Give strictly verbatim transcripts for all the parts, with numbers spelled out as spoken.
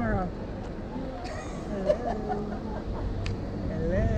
Mara. Hello. Hello.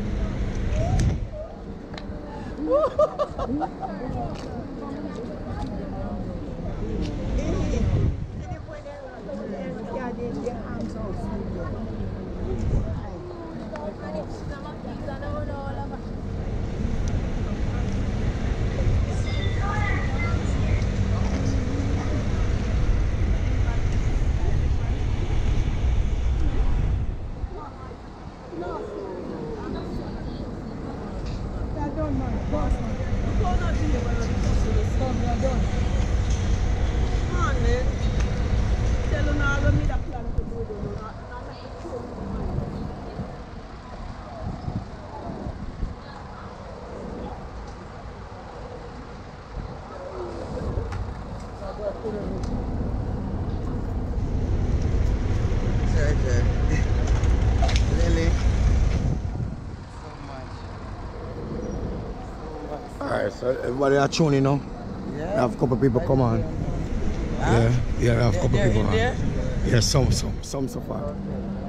Alright, so everybody are tuning now. Yeah. I have a couple of people come on. Huh? Yeah, yeah, I have a couple of They're people in on. there? Yeah, some, some, some so far.